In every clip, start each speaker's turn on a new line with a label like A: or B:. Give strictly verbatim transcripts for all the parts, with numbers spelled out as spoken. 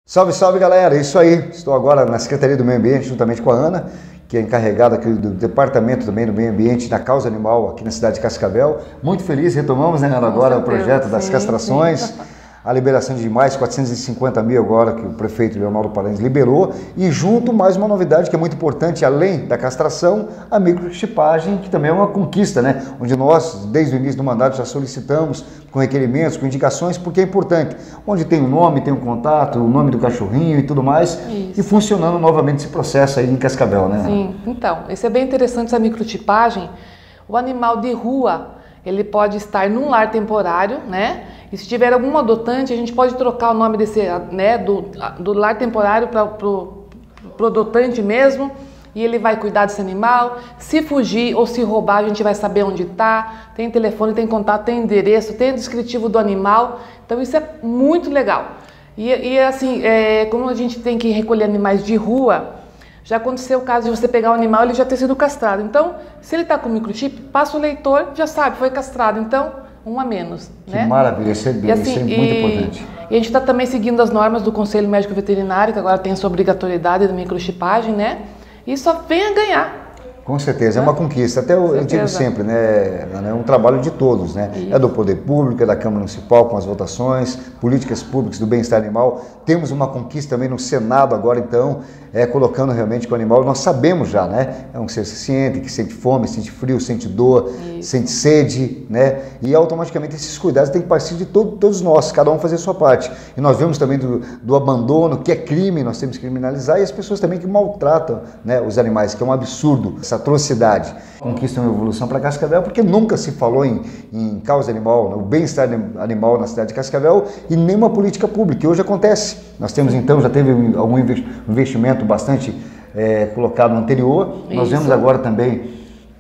A: Salve, salve galera, é isso aí, estou agora na Secretaria do Meio Ambiente juntamente com a Ana, que é encarregada aqui do Departamento também do Meio Ambiente da Causa Animal aqui na cidade de Cascavel. Muito feliz, retomamos, né, Ana, agora o projeto das castrações, sim. A liberação de mais quatrocentos e cinquenta mil agora que o prefeito Leonardo Paranhos liberou, e junto mais uma novidade que é muito importante, além da castração, a microchipagem, que também é uma conquista, né, onde nós, desde o início do mandato, já solicitamos com requerimentos, com indicações, porque é importante, onde tem o nome, tem o contato, o nome do cachorrinho e tudo mais, isso. E funcionando novamente esse processo aí em Cascavel, né?
B: Sim, então, isso é bem interessante, essa microchipagem. O animal de rua, ele pode estar num lar temporário, né? E se tiver algum adotante, a gente pode trocar o nome desse, né, do, do lar temporário para o adotante mesmo, e ele vai cuidar desse animal. Se fugir ou se roubar, a gente vai saber onde está, tem telefone, tem contato, tem endereço, tem o descritivo do animal, então isso é muito legal. E, e assim, é, como a gente tem que recolher animais de rua, já aconteceu o caso de você pegar o animal e ele já ter sido castrado. Então, se ele está com microchip, passa o leitor, já sabe, foi castrado, então um a menos.
A: Que
B: né?
A: maravilha, isso é, e, assim, isso é muito
B: e,
A: importante.
B: E a gente está também seguindo as normas do Conselho Médico Veterinário, que agora tem essa obrigatoriedade da microchipagem, né? E só vem a ganhar.
A: Com certeza, é uma conquista. Até eu, eu digo sempre, né, é um trabalho de todos, né? Isso. É do poder público, é da Câmara Municipal com as votações, políticas públicas do bem-estar animal. Temos uma conquista também no Senado agora, então, é, colocando realmente que o animal, nós sabemos já, né? É um ser senciente, que sente fome, sente frio, sente dor, Isso. sente sede, né? E automaticamente esses cuidados têm que partir de todo, todos nós, cada um fazer a sua parte. E nós vemos também do, do abandono, que é crime, nós temos que criminalizar, e as pessoas também que maltratam, né, os animais, que é um absurdo, essa atrocidade. Conquista uma evolução para Cascavel, porque nunca se falou em, em causa animal, o bem-estar animal na cidade de Cascavel, e nenhuma política pública, que hoje acontece. Nós temos então, já teve algum investimento bastante é, colocado no anterior. Isso. Nós vemos agora também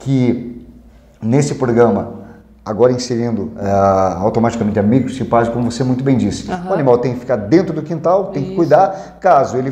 A: que nesse programa, agora inserindo uh, automaticamente a microchipagem, como você muito bem disse, uhum. O animal tem que ficar dentro do quintal, tem Isso. que cuidar, caso ele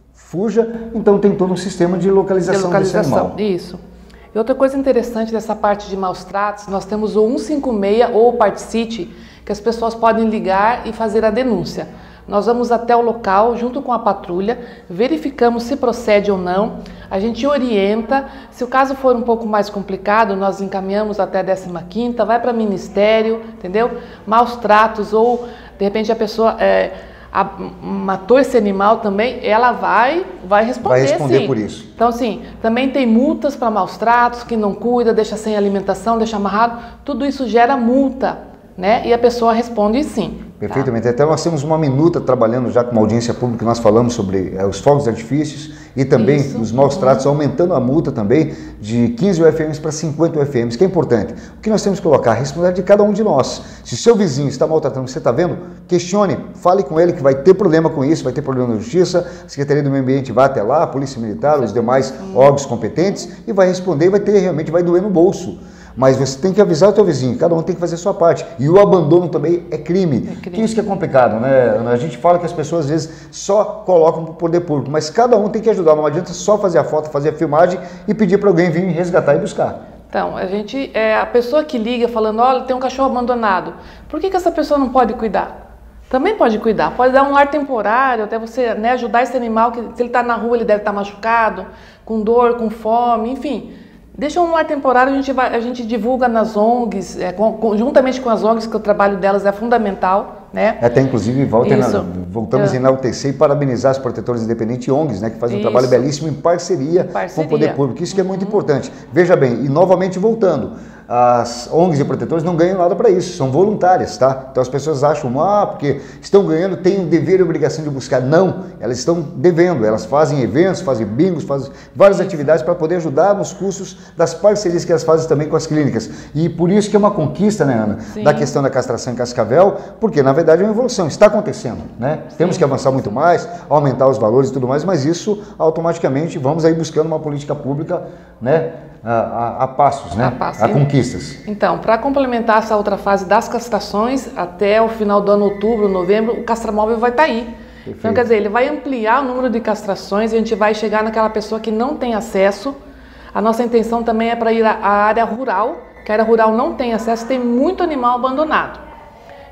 A: fuja, então tem todo um sistema de localização, de localização desse animal.
B: Isso. E outra coisa interessante dessa parte de maus tratos, nós temos o cento e cinquenta e seis ou o Particite, que as pessoas podem ligar e fazer a denúncia. Nós vamos até o local, junto com a patrulha, verificamos se procede ou não, a gente orienta, se o caso for um pouco mais complicado, nós encaminhamos até a décima quinta, vai para o Ministério, entendeu? Maus tratos ou, de repente, a pessoa é, a, matou esse animal também, ela vai, vai responder,
A: Vai responder
B: sim.
A: por isso.
B: Então, sim, também tem multas para maus tratos, que não cuida, deixa sem alimentação, deixa amarrado, tudo isso gera multa, né? E a pessoa responde sim.
A: Perfeitamente. Tá. Até nós temos uma minuta trabalhando já com uma audiência pública, nós falamos sobre é, os fogos de artifícios e também Isso. os maus tratos, uhum. aumentando a multa também de quinze U F Ms para cinquenta U F Ms, que é importante. O que nós temos que colocar? A responsabilidade de cada um de nós. Se o seu vizinho está maltratando, você está vendo? Questione, fale com ele que vai ter problema com isso, vai ter problema na justiça, a Secretaria do Meio Ambiente vai até lá, a Polícia Militar, os demais uhum. órgãos competentes, e vai responder e vai ter, realmente vai doer no bolso. Mas você tem que avisar o teu vizinho, cada um tem que fazer a sua parte. E o abandono também é crime. É crime. Isso que é complicado, né? A gente fala que as pessoas às vezes só colocam para o poder público, mas cada um tem que ajudar. Não adianta só fazer a foto, fazer a filmagem e pedir para alguém vir resgatar e buscar.
B: Então, a gente, é, a pessoa que liga falando, olha, tem um cachorro abandonado, por que, que essa pessoa não pode cuidar? Também pode cuidar, pode dar um lar temporário, até você, né, ajudar esse animal, que se ele está na rua ele deve estar machucado, com dor, com fome, enfim. Deixa um lar temporário, a gente, vai, a gente divulga nas O N Gs, é, conjuntamente com as O N Gs, que o trabalho delas é fundamental, né?
A: Até inclusive volta na, voltamos é. a enaltecer e parabenizar os protetores independentes e O N Gs, né, que fazem um Isso. trabalho belíssimo em parceria, parceria com o poder público. Isso que é muito uhum. importante. Veja bem, e novamente voltando, as O N Gs e protetores não ganham nada para isso, são voluntárias, tá? Então as pessoas acham, ah, porque estão ganhando, têm o dever e obrigação de buscar. Não, elas estão devendo, elas fazem eventos, fazem bingos, fazem várias atividades para poder ajudar nos custos das parcerias que elas fazem também com as clínicas. E por isso que é uma conquista, né, Ana, Sim. da questão da castração em Cascavel, porque na verdade é uma evolução, está acontecendo, né? Sim. Temos que avançar muito mais, aumentar os valores e tudo mais, mas isso automaticamente vamos aí buscando uma política pública, né? A, a, a passos, né? A, passos. a conquistas.
B: Então, para complementar essa outra fase das castrações, até o final do ano, outubro, novembro, o castramóvel vai estar aí. Perfeito. Então, quer dizer, ele vai ampliar o número de castrações e a gente vai chegar naquela pessoa que não tem acesso. A nossa intenção também é para ir à área rural, que a área rural não tem acesso, tem muito animal abandonado.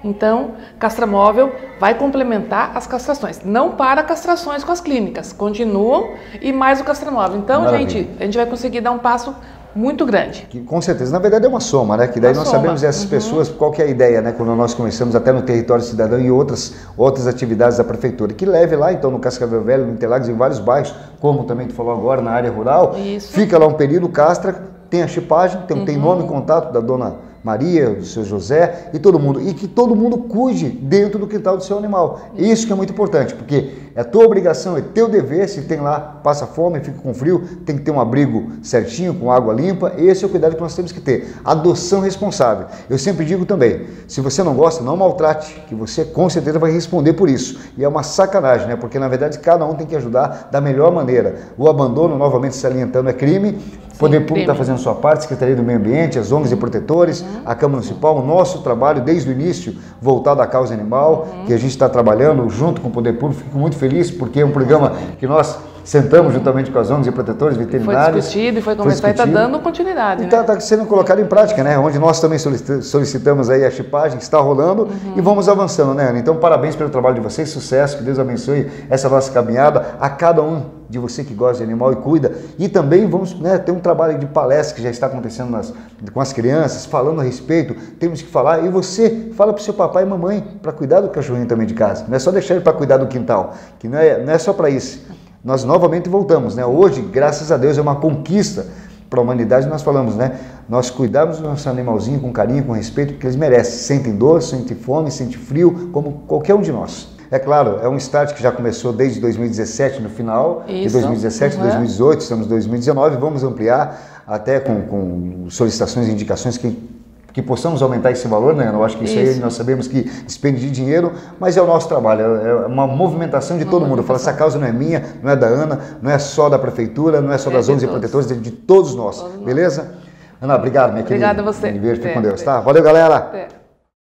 B: Então, castramóvel vai complementar as castrações. Não para castrações com as clínicas, continuam e mais o castramóvel. Então, Maravilha. gente, a gente vai conseguir dar um passo muito grande.
A: Que, com certeza. Na verdade é uma soma, né? Que daí uma nós soma. sabemos essas uhum. pessoas, qual que é a ideia, né? Quando nós começamos até no território cidadão e outras, outras atividades da prefeitura. Que leve lá, então, no Cascavel Velho, no Interlagos, em vários bairros, como também tu falou agora, na área rural.
B: Isso.
A: Fica lá um período, castra, tem a chipagem, tem, uhum. tem nome e contato da dona Maria, do seu José e todo mundo. E que todo mundo cuide dentro do quintal do seu animal. Isso que é muito importante, porque é tua obrigação, é teu dever. Se tem lá, passa fome, fica com frio, tem que ter um abrigo certinho, com água limpa. Esse é o cuidado que nós temos que ter. Adoção responsável. Eu sempre digo também, se você não gosta, não maltrate, que você com certeza vai responder por isso. E é uma sacanagem, né? Porque na verdade cada um tem que ajudar da melhor maneira. O abandono, novamente salientando, é crime. O Poder Público está fazendo sua parte, Secretaria do Meio Ambiente, as O N Gs e protetores, uhum. a Câmara Municipal, o nosso trabalho desde o início voltado à causa animal, uhum. que a gente está trabalhando junto com o Poder Público. Fico muito feliz porque é um programa que nós sentamos juntamente com as O N Gs e protetores veterinários.
B: Foi discutido e foi conversado e está dando continuidade.
A: Está
B: né?
A: tá sendo colocado em prática, né? Onde nós também solicitamos aí a chipagem, que está rolando uhum. e vamos avançando, né, Ana? Então, parabéns pelo trabalho de vocês, sucesso, que Deus abençoe essa nossa caminhada, a cada um de você que gosta de animal e cuida. E também vamos né, ter um trabalho de palestra que já está acontecendo nas, com as crianças, falando a respeito, temos que falar. E você, fala para o seu papai e mamãe para cuidar do cachorrinho também de casa. Não é só deixar ele para cuidar do quintal, que não é, não é só para isso. Nós novamente voltamos, né? Hoje, graças a Deus, é uma conquista para a humanidade. Nós falamos, né? Nós cuidamos do nosso animalzinho com carinho, com respeito, porque eles merecem. Sentem dor, sentem fome, sentem frio, como qualquer um de nós. É claro, é um start que já começou desde dois mil e dezessete, no final Isso. de dois mil e dezessete, uhum. dois mil e dezoito, estamos em dois mil e dezenove, vamos ampliar até com, com solicitações e indicações que que possamos aumentar esse valor, né? Eu acho que isso, isso aí nós sabemos que despende de dinheiro, mas é o nosso trabalho, é uma movimentação de todo mundo. Eu falo, essa causa não é minha, não é da Ana, não é só da prefeitura, não é só das O N Gs e protetores, é de todos nós, todos beleza? Nós. Ana, obrigado, minha
B: Obrigada
A: querida.
B: a você.
A: Fique com Deus, tá? Valeu, galera!
B: É.